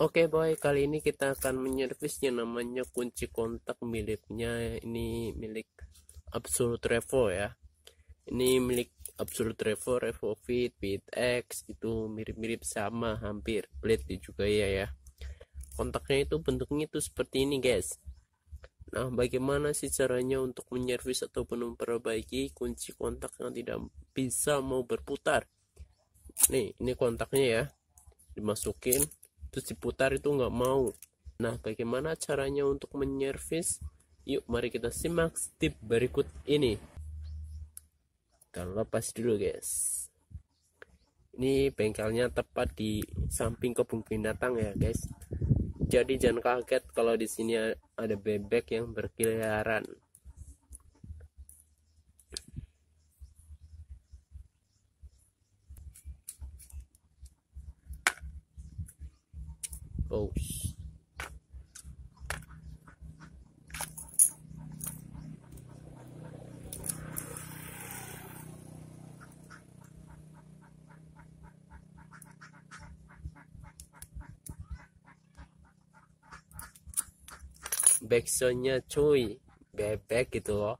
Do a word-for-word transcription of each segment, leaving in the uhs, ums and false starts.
Oke boy, kali ini kita akan menyervis yang namanya kunci kontak miliknya. Ini milik Absolute Revo ya. Ini milik Absolute Revo, Revo Fit, Fit X, itu mirip-mirip sama hampir. Blade juga ya ya. Kontaknya itu bentuknya itu seperti ini guys. Nah, bagaimana sih caranya untuk menyervis ataupun memperbaiki kunci kontak yang tidak bisa mau berputar? Nih, ini kontaknya ya. Dimasukin terus diputar itu nggak mau. Nah, bagaimana caranya untuk menyervis? Yuk mari kita simak tip berikut ini. Kita lepas dulu guys. Ini bengkelnya tepat di samping kebun binatang ya guys, jadi jangan kaget kalau di sini ada bebek yang berkeliaran. Oh, backsoundnya cuy, bebek gitu loh.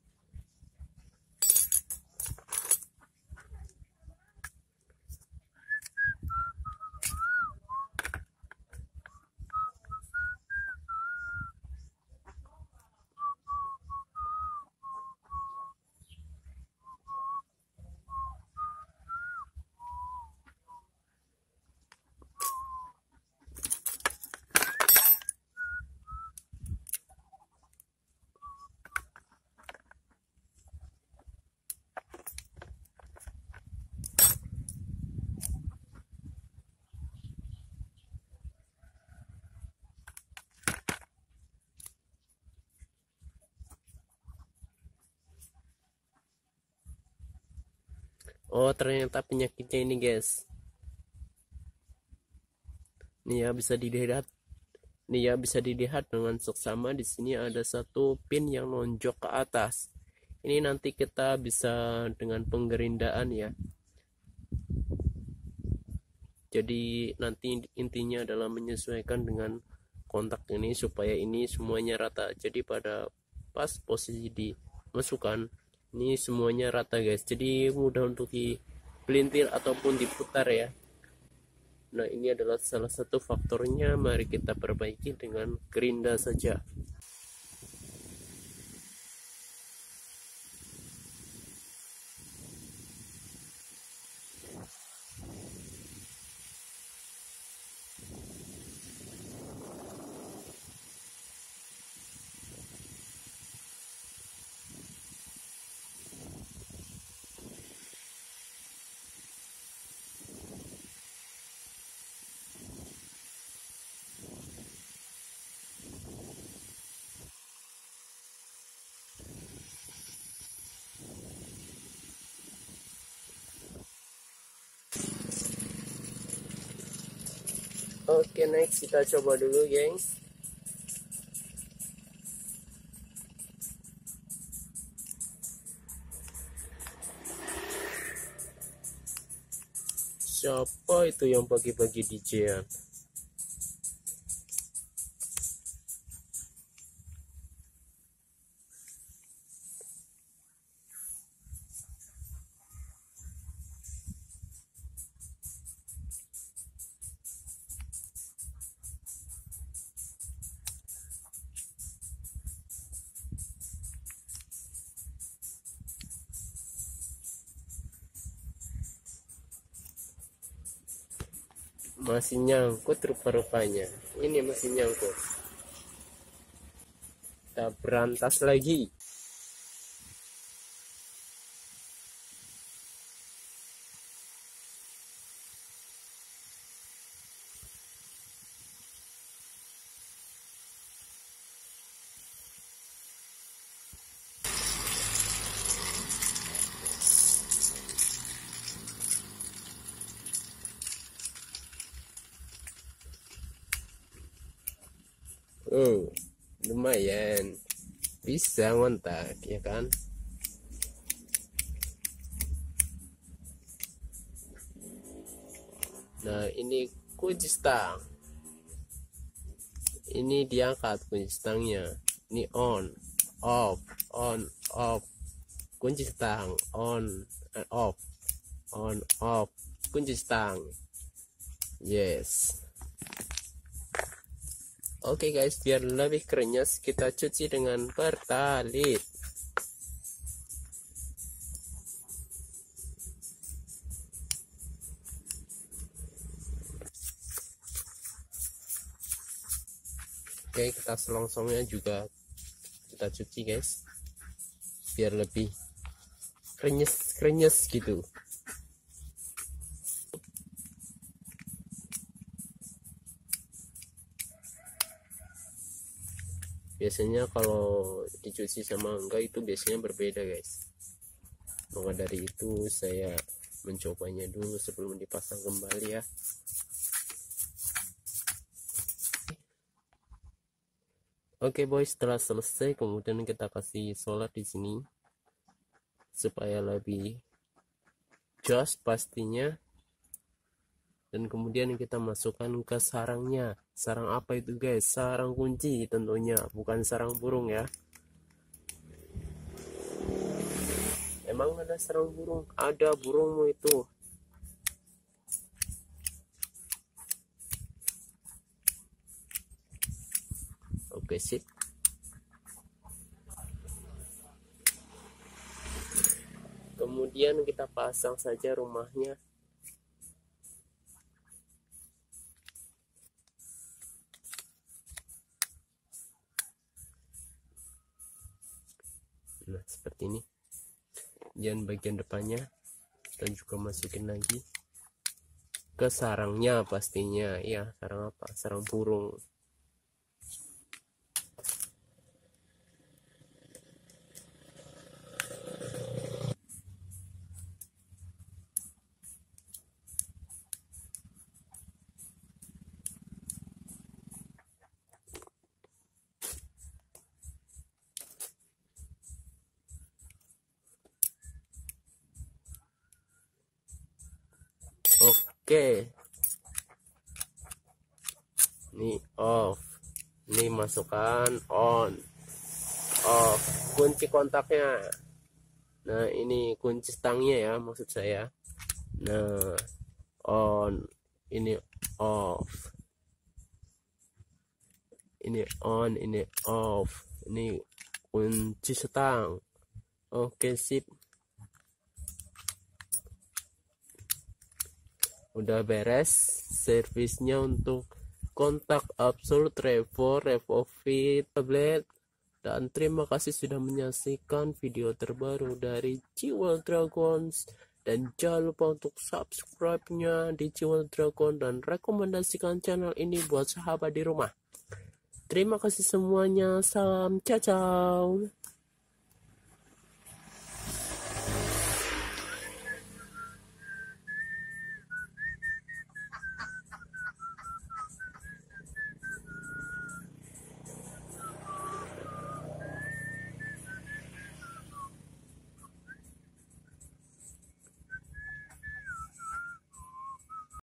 Oh, ternyata penyakitnya ini guys. Nih ya, bisa dilihat. Nih ya, bisa dilihat dengan seksama di sini ada satu pin yang nonjok ke atas. Ini nanti kita bisa dengan penggerindaan ya. Jadi nanti intinya adalah menyesuaikan dengan kontak ini supaya ini semuanya rata. Jadi pada pas posisi dimasukkan ini semuanya rata guys. Jadi mudah untuk dipelintir ataupun diputar ya. Nah, ini adalah salah satu faktornya. Mari kita perbaiki dengan gerinda saja. Oke, next kita coba dulu gengs. Siapa itu yang pagi-pagi D J-an? Masih nyangkut rupa-rupanya. Ini masih nyangkut. Kita berantas lagi. Oh, lumayan. Bisa ngontak, ya kan? Nah, ini kunci stang. ini diangkat kunci stangnya, ini on off on off, kunci stang on off on off, kunci stang. Yes. Oke okay guys, biar lebih kerenyes kita cuci dengan pertalit. Oke, kita selongsongnya juga kita cuci guys, biar lebih krenyes-krenyes gitu. Biasanya kalau dicuci sama enggak itu biasanya berbeda guys. Maka dari itu saya mencobanya dulu sebelum dipasang kembali ya. Oke okay boys, setelah selesai kemudian kita kasih solder di sini supaya lebih jos pastinya, dan kemudian kita masukkan ke sarangnya. Sarang apa itu guys? Sarang kunci tentunya, bukan sarang burung ya. Emang ada sarang burung? Ada burungmu itu. Oke sip. Kemudian kita pasang saja rumahnya. Nah seperti ini. Dan bagian depannya kita juga masukin lagi ke sarangnya pastinya. Ya, sarang apa? Sarang burung. Oke, ini off, ini masukkan on, off, kunci kontaknya. Nah ini kunci stangnya ya maksud saya. Nah on, ini off, ini on, ini off, ini kunci stang. Oke sip. Udah beres servisnya untuk kontak Absolute Revo, RevoFit tablet. Dan terima kasih sudah menyaksikan video terbaru dari Jewel Dragons. Dan jangan lupa untuk subscribe-nya di Jewel Dragon dan rekomendasikan channel ini buat sahabat di rumah. Terima kasih semuanya, salam ciao.